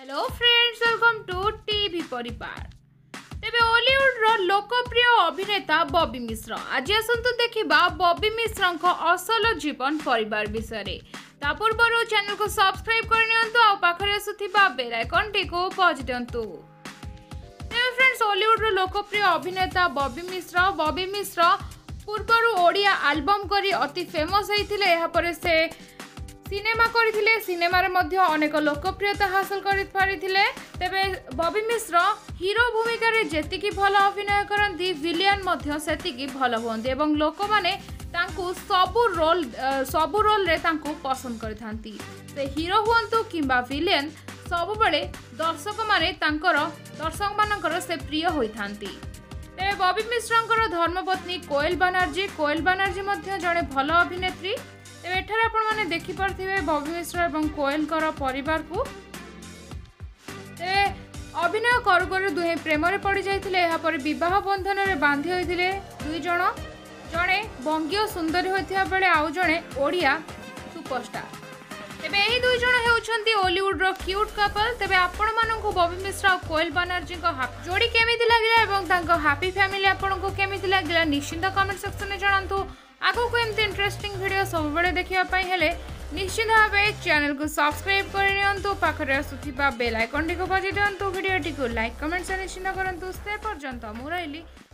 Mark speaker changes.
Speaker 1: Hello friends, welcome to TV Parivar. तेबे Hollywood रो लोकप्रिय अभिनेता बॉबी मिश्र आज आसतु देखिबा बॉबी मिश्र को असल जीवन परिवार विषय रे। ता पूर्व चैनल को सब्सक्राइब करनियंतु आ पाखरे आसुथिबा बेल आइकन टी को बज दियंतु। तेबे फ्रेंड्स, हॉलीवुड रो लोकप्रिय अभिनेता बॉबी मिश्र पूर्वरु ओडिया एल्बम करी अति फेमस होइथिले। एहा परे से सिनेमा करथिले, सिनेमार मध्य अनेक लोकप्रियता हासिल करिथिले। तेबे बॉबी मिश्र हीरो भूमिका रे जेतिकी भल अभिनय करंती, विलियन मध्य सेतिकी भल होंती एवं लोक माने तांकु सबु रोल रे तांकु पसंद करथांती। से हीरो हुंतु किंबा विलियन, सब बळे दर्शक मानकर से प्रिय होइथांती। तेबे बॉबी मिश्रंकर धर्मपत्नी कोयल बानर्जी मध्य जड़े भल अभिनेत्री। एठारे आपण माने देखि परथिबे बॉबी मिश्र एवं कोयल परिवार को। अभिनय करू करू दुहे प्रेम रे पड़ी जाइथिले। एहा पर विवाह बंधन रे बांधी होइथिले दुई जण, जणे बंगीय सुंदरी होइथिया बेले आउ जणे ओडिया सुपरस्टार। तेबे एही दुई जण हेउछंती हॉलीवुड रो क्यूट कपल। तेबे आपण माननकु बॉबी मिश्र और कोयल बानर्जी को जोड़ी केमिति लागिला एवं तांको हैप्पी फैमिली आपण को केमिति लागिला निश्चित कमेंट सेक्शन में जणांतु। आगो को एमती इंटरेस्टिंग वीडियो सब बड़े देखिया पाई हेले निश्चित भावे चैनल को सब्सक्राइब करनियंतु, पाखरे आसुथिबा बेल आइकन टी को बजाइ दियंतु, वीडियो टी को लाइक कमेंट से निश्चित करंतु। से पर्यंत मु रहिली।